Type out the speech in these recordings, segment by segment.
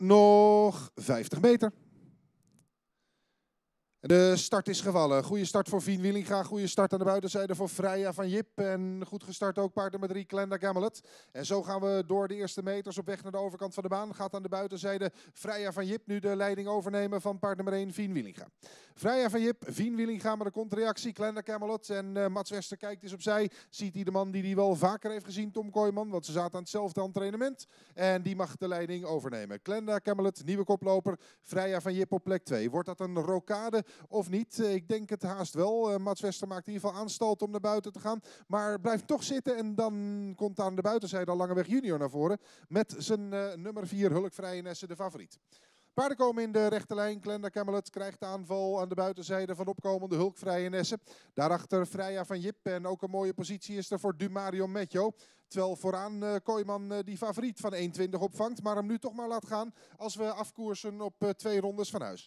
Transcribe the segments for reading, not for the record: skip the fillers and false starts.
Nog 50 meter. De start is gevallen. Goede start voor Fien Wielinga. Goede start aan de buitenzijde voor Freya van Jip. En goed gestart ook paard nummer 3, Glenda Gamelet. En zo gaan we door de eerste meters op weg naar de overkant van de baan. Gaat aan de buitenzijde Freya van Jip nu de leiding overnemen van paard nummer 1, Fien Wielinga. Freya van Jip, Fien Wielinga met een contrareactie. Glenda Gamelet en Mats Wester kijkt eens opzij. Ziet hij de man die hij wel vaker heeft gezien, Tom Kooijman. Want ze zaten aan hetzelfde entraînement. En die mag de leiding overnemen. Glenda Gamelet, nieuwe koploper. Freya van Jip op plek 2. Wordt dat een rokade of niet? Ik denk het haast wel. Mats Wester maakt in ieder geval aanstalt om naar buiten te gaan. Maar blijft toch zitten en dan komt aan de buitenzijde al Langeweg Junior naar voren. Met zijn nummer 4 Hulk Vrijenessen de favoriet. Paarden komen in de rechte lijn. Glenda Gamelet krijgt de aanval aan de buitenzijde van opkomende Hulk Vrijenessen. Daarachter Freya van Jip. En ook een mooie positie is er voor Dumarion Metjo. Terwijl vooraan Kooijman die favoriet van 1,20 opvangt. Maar hem nu toch maar laat gaan als we afkoersen op 2 rondes van huis.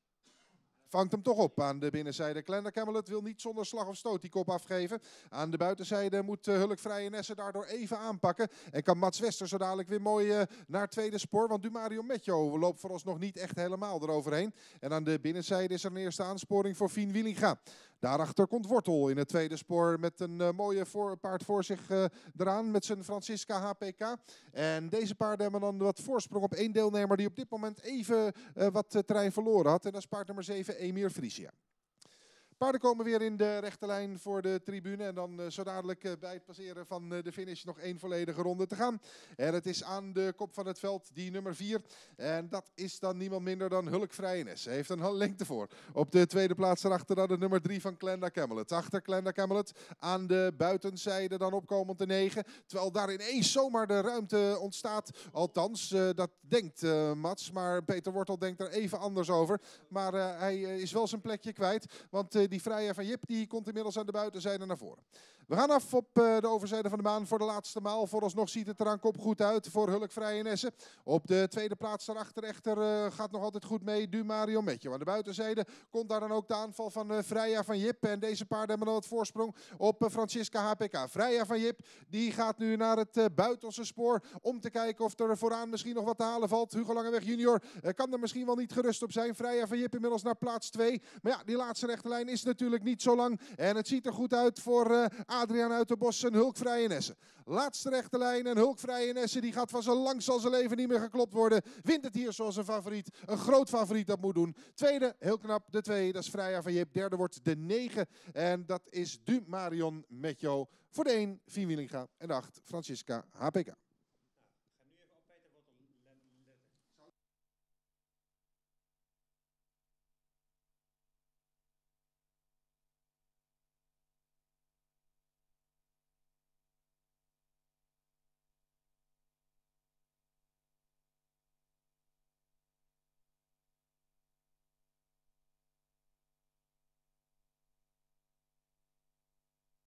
Vangt hem toch op aan de binnenzijde. Glenda Gamelet wil niet zonder slag of stoot die kop afgeven. Aan de buitenzijde moet Hulk Vrijenessen daardoor even aanpakken. En kan Mats Wester zo dadelijk weer mooi naar het tweede spoor. Want Dumarion Metjo loopt vooralsnog niet echt helemaal eroverheen. En aan de binnenzijde is er een eerste aansporing voor Fien Wielinga. Daarachter komt Wortel in het tweede spoor met een mooie paard voor zich eraan. Met zijn Francisca HPK. En deze paarden hebben dan wat voorsprong op 1 deelnemer die op dit moment even wat terrein verloren had. En dat is paard nummer 7, Emir Frisia. Paarden komen weer in de rechte lijn voor de tribune. En dan zo dadelijk bij het passeren van de finish nog 1 volledige ronde te gaan. En het is aan de kop van het veld die nummer 4. En dat is dan niemand minder dan Hulk Vrijenessen. Hij heeft een lengte voor. Op de tweede plaats daarachter dan de nummer 3 van Glenda Gamelet. Achter Glenda Gamelet aan de buitenzijde dan opkomend de 9. Terwijl daar ineens zomaar de ruimte ontstaat. Althans, dat denkt Mats. Maar Peter Wortel denkt er even anders over. Maar hij is wel zijn plekje kwijt. Want die Freya van Jip die komt inmiddels aan de buitenzijde naar voren. We gaan af op de overzijde van de baan voor de laatste maal. Vooralsnog ziet het er aan kop goed uit voor Hulk Vrijenessen. Op de tweede plaats daarachter echter gaat nog altijd goed mee Dumarion Metjo. Aan de buitenzijde komt daar dan ook de aanval van Freya van Jip. En deze paarden hebben dan wat voorsprong op Francisca HPK. Freya van Jip die gaat nu naar het buitenste spoor om te kijken of er vooraan misschien nog wat te halen valt. Hugo Langeweg Junior kan er misschien wel niet gerust op zijn. Freya van Jip inmiddels naar plaats 2. Maar ja, die laatste rechte lijn is natuurlijk niet zo lang. En het ziet er goed uit voor Adriaan Uiterbos en Hulk Vrijenessen. Laatste rechte lijn en Hulk Vrijenessen die gaat van zo lang zal zijn leven niet meer geklopt worden. Wint het hier zoals een favoriet. Een groot favoriet dat moet doen. Tweede, heel knap, de 2, dat is Freya van Jip. Derde wordt de 9 en dat is Dumarion Metjo. Voor de 1, Fien Wielinga en de 8, Francisca HPK.